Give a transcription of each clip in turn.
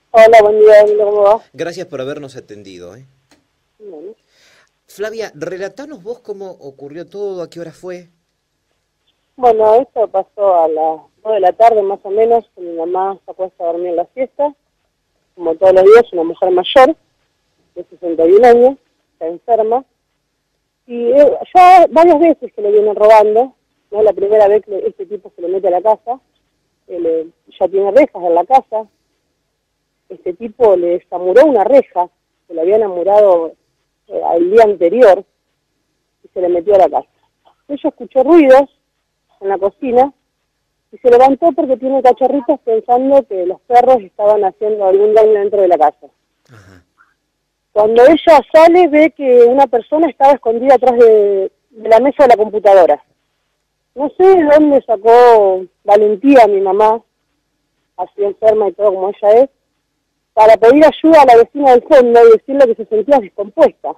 Hola, buen día, Emilio, ¿cómo va? Gracias por habernos atendido, ¿eh? Bueno, Flavia, relatanos vos cómo ocurrió todo, a qué hora fue. Bueno, esto pasó a las 2 de la tarde más o menos, que mi mamá se acuesta a dormir en la siesta, como todos los días, una mujer mayor, de 61 años, está enferma, y ya varias veces que le vienen robando, no es la primera vez que este tipo se le mete a la casa, ya tiene rejas en la casa, este tipo le zamuró una reja, que le habían amurado al día anterior, y se le metió a la casa. Ella escuchó ruidos en la cocina y se levantó porque tiene cachorritos pensando que los perros estaban haciendo algún daño dentro de la casa. Ajá. Cuando ella sale ve que una persona estaba escondida atrás de la mesa de la computadora. No sé de dónde sacó valentía mi mamá, así enferma y todo como ella es, para pedir ayuda a la vecina del fondo y decirle que se sentía descompuesta.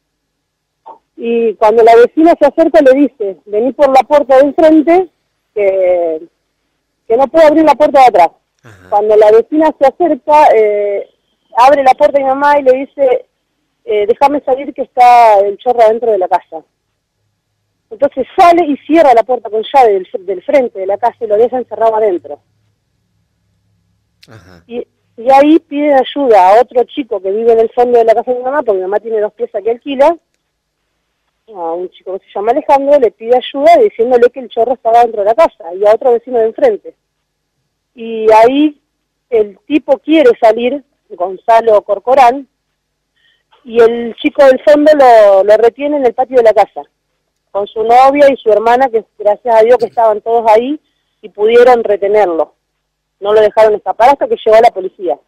Y cuando la vecina se acerca le dice, vení por la puerta de enfrente, que, que no puede abrir la puerta de atrás. Ajá. Cuando la vecina se acerca, abre la puerta de mi mamá y le dice, déjame salir que está el chorro adentro de la casa. Entonces sale y cierra la puerta con llave del frente de la casa y lo deja encerrado adentro. Ajá. Y ahí pide ayuda a otro chico que vive en el fondo de la casa de mi mamá, porque mi mamá tiene 2 piezas que alquila, a un chico que se llama Alejandro, le pide ayuda diciéndole que el chorro estaba dentro de la casa, y a otro vecino de enfrente. Y ahí el tipo quiere salir, Gonzalo Corcorán, y el chico del fondo lo retiene en el patio de la casa, con su novia y su hermana, que gracias a Dios que estaban todos ahí y pudieron retenerlo. No lo dejaron escapar hasta que llegó la policía.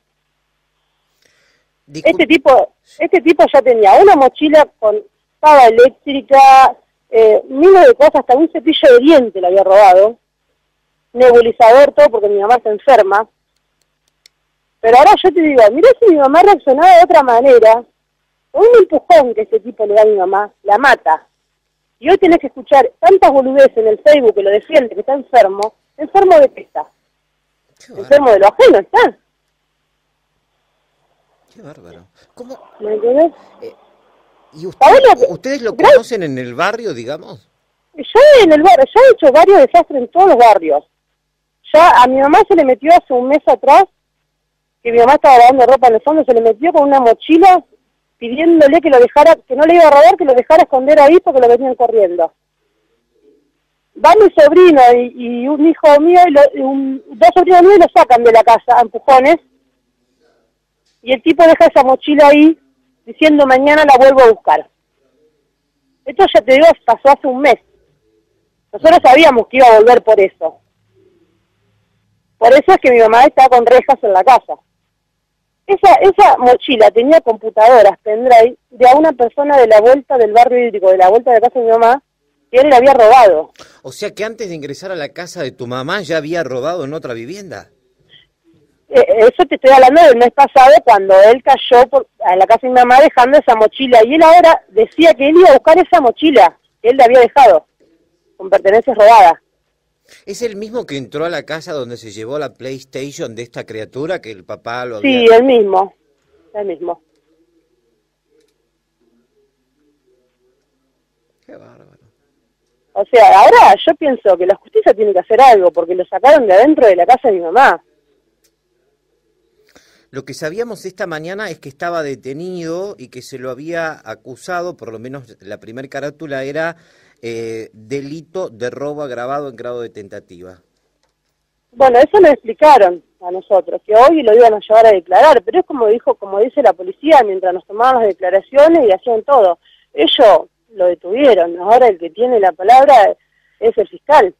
Este Disculpe. tipo, este tipo ya tenía una mochila con pava eléctrica, miles de cosas, hasta un cepillo de diente le había robado, nebulizador, todo porque mi mamá está enferma. Pero ahora yo te digo, mirá si mi mamá reaccionaba de otra manera, con un empujón que ese tipo le da a mi mamá, la mata. Y hoy tenés que escuchar tantas boludeces en el Facebook que lo defiende, que está enfermo. ¿Enfermo de qué está? Qué Enfermo bárbaro, de lo ajeno está. qué bárbaro. ¿Cómo? ¿Me entendés? eh, ¿Y Ahora, ustedes lo conocen en el barrio, digamos? yo en el barrio, yo he hecho varios desastres en todos los barrios. Ya a mi mamá se le metió hace un mes atrás, que mi mamá estaba lavando ropa en el fondo, se le metió con una mochila pidiéndole que lo dejara, que no le iba a robar, que lo dejara esconder ahí porque lo venían corriendo. Va mi sobrino y un hijo mío, dos sobrinos míos, y lo sacan de la casa a empujones, y el tipo deja esa mochila ahí diciendo mañana la vuelvo a buscar. Esto ya te digo, pasó hace un mes. Nosotros sabíamos que iba a volver por eso. Por eso es que mi mamá está con rejas en la casa. Esa mochila tenía computadoras, pendrive, de a una persona de la vuelta del barrio hídrico, de la vuelta de la casa de mi mamá, que él le había robado. O sea que antes de ingresar a la casa de tu mamá ya había robado en otra vivienda. Eso te estoy hablando del mes pasado, cuando él cayó a la casa de mi mamá dejando esa mochila. Y él ahora decía que él iba a buscar esa mochila que él le había dejado, con pertenencias robadas. ¿Es el mismo que entró a la casa donde se llevó la PlayStation de esta criatura que el papá lo Sí, había... el mismo, el mismo. Qué bárbaro. O sea, ahora yo pienso que la justicia tiene que hacer algo, porque lo sacaron de adentro de la casa de mi mamá. Lo que sabíamos esta mañana es que estaba detenido y que se lo había acusado, por lo menos la primer carátula era delito de robo agravado en grado de tentativa. Bueno, eso lo explicaron a nosotros, que hoy lo iban a llevar a declarar, pero es como dijo, como dice la policía, mientras nos tomaban las declaraciones y hacían todo. Ellos lo detuvieron, ahora el que tiene la palabra es el fiscal.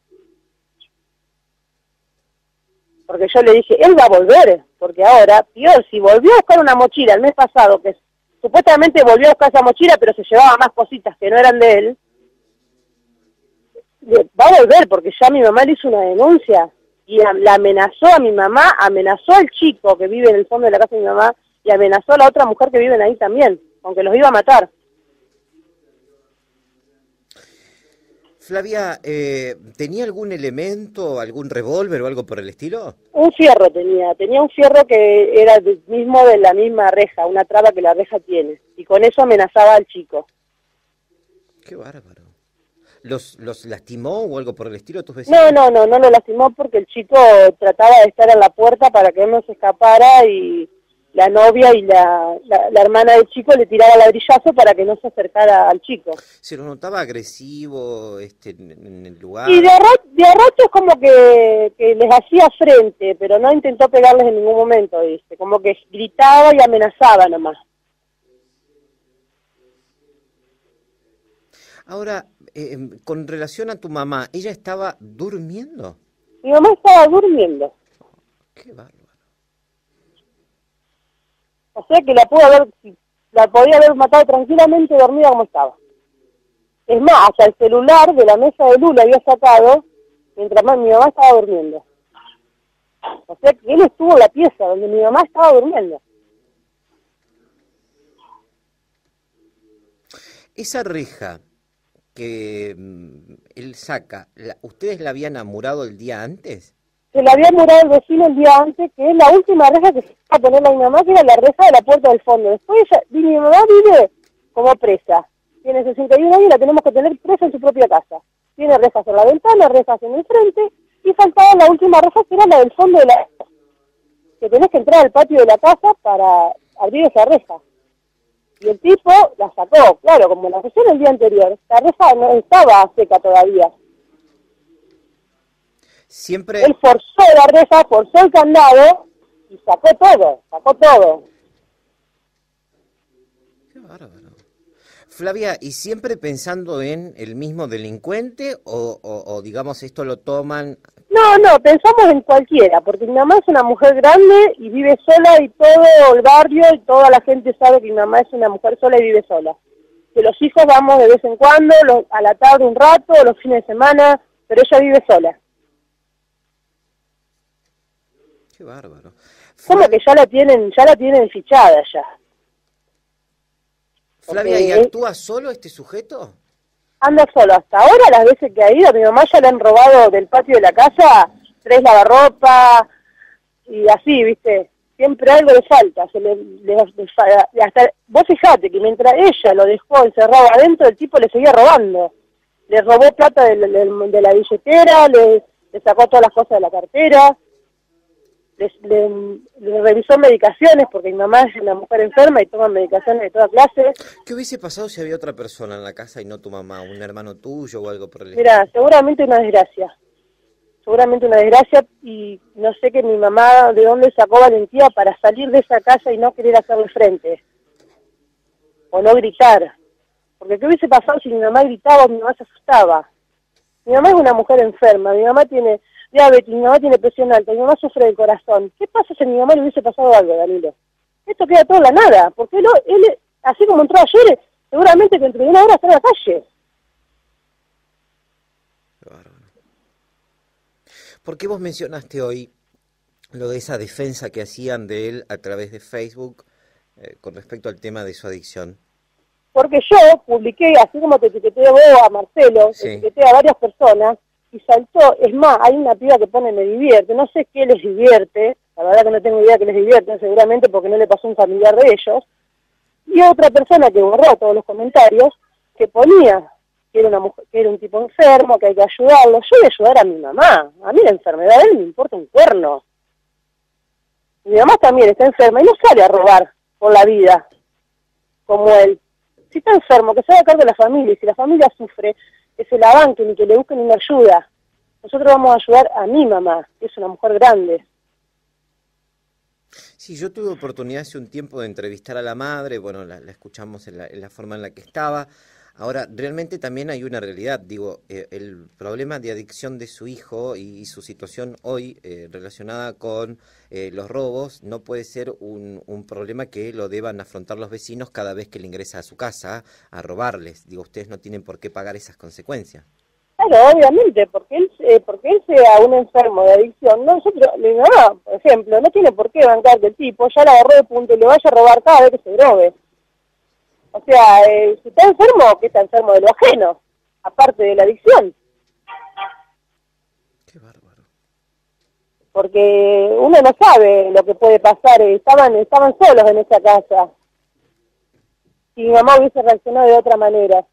Porque yo le dije, él va a volver, porque ahora, peor, si volvió a buscar una mochila el mes pasado, que supuestamente volvió a buscar esa mochila, pero se llevaba más cositas que no eran de él, va a volver, porque ya mi mamá le hizo una denuncia, y la amenazó a mi mamá, amenazó al chico que vive en el fondo de la casa de mi mamá, y amenazó a la otra mujer que vive ahí también, aunque los iba a matar. Flavia, ¿tenía algún elemento, algún revólver o algo por el estilo? Un fierro tenía un fierro que era mismo de la misma reja, una traba que la reja tiene, y con eso amenazaba al chico. Qué bárbaro. ¿Los lastimó o algo por el estilo tus vecinos? No lo lastimó porque el chico trataba de estar en la puerta para que él no se escapara y la novia y la hermana del chico le tiraba ladrillazo para que no se acercara al chico. ¿Se lo notaba agresivo en el lugar? Y de a rato es como que les hacía frente, pero no intentó pegarles en ningún momento, ¿viste? Como que gritaba y amenazaba nomás. Ahora, con relación a tu mamá, ¿ella estaba durmiendo? Mi mamá estaba durmiendo. Qué bárbaro. O sea que la podía haber matado tranquilamente dormida como estaba. Es más, hasta el celular de la mesa de Lula había sacado mientras mi mamá estaba durmiendo. O sea que él estuvo en la pieza donde mi mamá estaba durmiendo. Esa reja que él saca, ¿ustedes la habían amurado el día antes? Se la había murado el vecino el día antes, que es la última reja que se iba a poner a mi mamá, que era la reja de la puerta del fondo. Después mi mamá vive como presa. Tiene 61 años y la tenemos que tener presa en su propia casa. Tiene rejas en la ventana, rejas en el frente, y faltaba la última reja, que era la del fondo de la casa. Que tenés que entrar al patio de la casa para abrir esa reja. Y el tipo la sacó, claro, como la sesión el día anterior. La reja no estaba seca todavía. Siempre... Él forzó la reja, forzó el candado y sacó todo. Qué bárbaro. Flavia, ¿y siempre pensando en el mismo delincuente o digamos esto lo toman? No, pensamos en cualquiera, porque mi mamá es una mujer grande y vive sola y todo el barrio y toda la gente sabe que mi mamá es una mujer sola y vive sola. Que los hijos vamos de vez en cuando, a la tarde un rato, los fines de semana, pero ella vive sola. Qué bárbaro. Como que ya la tienen fichada ya. Flavia, ¿y actúa solo este sujeto? Anda solo. Hasta ahora, las veces que ha ido, a mi mamá ya le han robado del patio de la casa 3 lavarropa y así, ¿viste? Siempre algo le falta. Hasta, vos fijate que mientras ella lo dejó encerrado adentro, el tipo le seguía robando. Le robó plata de la billetera, le sacó todas las cosas de la cartera. Le revisó medicaciones, porque mi mamá es una mujer enferma y toma medicaciones de toda clase. ¿Qué hubiese pasado si había otra persona en la casa y no tu mamá, un hermano tuyo o algo por el estilo? Mira, seguramente una desgracia, y no sé que mi mamá de dónde sacó valentía para salir de esa casa y no querer hacerle frente, o no gritar, porque ¿qué hubiese pasado si mi mamá gritaba o mi mamá se asustaba? Mi mamá es una mujer enferma, mi mamá tiene diabetes, mi mamá tiene presión alta, mi mamá sufre del corazón. ¿Qué pasa si a mi mamá le hubiese pasado algo, Danilo? Esto queda todo en la nada, porque él, así como entró ayer, seguramente que entre una hora está en la calle. ¿Por qué vos mencionaste hoy lo de esa defensa que hacían de él a través de Facebook con respecto al tema de su adicción? Porque yo publiqué, así como te etiqueté a vos, a Marcelo, Sí. etiqueté a varias personas, y saltó, es más, hay una piba que pone me divierte, no sé qué les divierte, la verdad que no tengo idea que les divierte, seguramente porque no le pasó a un familiar de ellos, y otra persona que borró todos los comentarios, que ponía que era una mujer, que era un tipo enfermo, que hay que ayudarlo. Yo voy a ayudar a mi mamá, a mí la enfermedad de él me importa un cuerno. Mi mamá también está enferma y no sale a robar por la vida, como él. Si está enfermo, que se haga cargo de la familia, y si la familia sufre, que se la banquen y que le busquen una ayuda. Nosotros vamos a ayudar a mi mamá, que es una mujer grande. Sí, yo tuve oportunidad hace un tiempo de entrevistar a la madre, bueno, la escuchamos en la forma en la que estaba. Ahora, realmente también hay una realidad, digo, el problema de adicción de su hijo y su situación hoy relacionada con los robos no puede ser un problema que lo deban afrontar los vecinos cada vez que le ingresa a su casa a robarles. Digo, ustedes no tienen por qué pagar esas consecuencias. Claro, obviamente, porque él sea un enfermo de adicción. Nosotros, mi mamá, por ejemplo, no tiene por qué bancar que el tipo ya la agarró de punto y le vaya a robar cada vez que se drogue. O sea, si está enfermo, que está enfermo de lo ajeno, aparte de la adicción. Qué bárbaro. Porque uno no sabe lo que puede pasar, estaban solos en esa casa. Si mi mamá hubiese reaccionado de otra manera.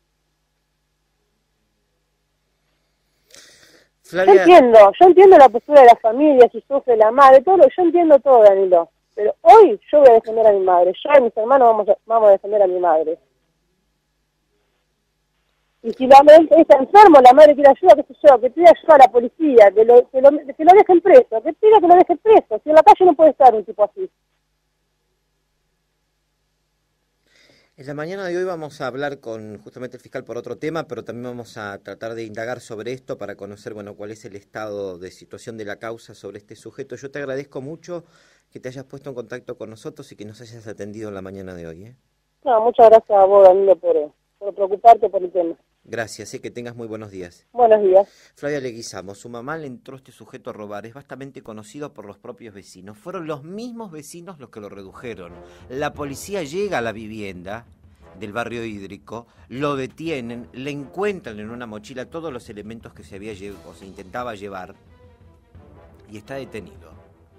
Flavia, Yo entiendo la postura de la familia, si sufre la madre, todo, yo entiendo todo, Danilo. Pero hoy yo voy a defender a mi madre, yo y mis hermanos vamos a defender a mi madre. Y si la madre está enfermo, la madre quiere ayuda, qué sé yo, que pida ayuda a la policía, que lo dejen preso, que pida que lo dejen preso, si en la calle no puede estar un tipo así. en la mañana de hoy vamos a hablar con justamente el fiscal por otro tema, pero también vamos a tratar de indagar sobre esto para conocer, bueno, cuál es el estado de situación de la causa sobre este sujeto. Yo te agradezco mucho que te hayas puesto en contacto con nosotros y que nos hayas atendido en la mañana de hoy, ¿eh? No, muchas gracias a vos, Danilo, por preocuparte por el tema. Gracias, que tengas muy buenos días. Buenos días. Flavia Leguizamo, su mamá le entró este sujeto a robar, es bastante conocido por los propios vecinos. Fueron los mismos vecinos los que lo redujeron. La policía llega a la vivienda del barrio Hídrico, lo detienen, le encuentran en una mochila todos los elementos que se intentaba llevar y está detenido.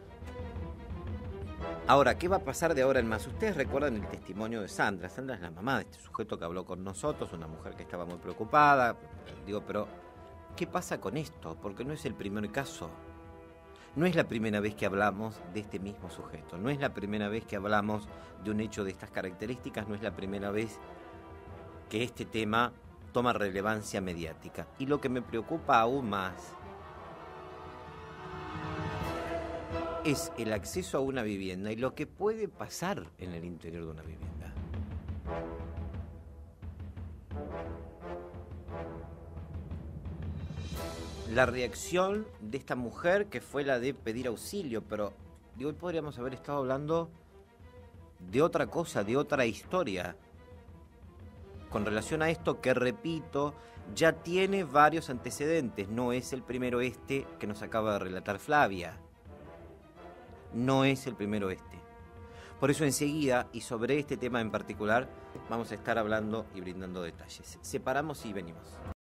Ahora, ¿qué va a pasar de ahora en más? Ustedes recuerdan el testimonio de Sandra. Sandra es la mamá de este sujeto que habló con nosotros, una mujer que estaba muy preocupada. Digo, pero ¿qué pasa con esto? Porque no es el primer caso. No es la primera vez que hablamos de este mismo sujeto. No es la primera vez que hablamos de un hecho de estas características. No es la primera vez que este tema toma relevancia mediática. Y lo que me preocupa aún más es el acceso a una vivienda y lo que puede pasar en el interior de una vivienda. La reacción de esta mujer, que fue la de pedir auxilio, pero digo, hoy podríamos haber estado hablando de otra cosa, de otra historia, con relación a esto que, repito, ya tiene varios antecedentes. No es el primero este que nos acaba de relatar Flavia. No es el primero este. Por eso enseguida, y sobre este tema en particular, vamos a estar hablando y brindando detalles. Separamos y venimos.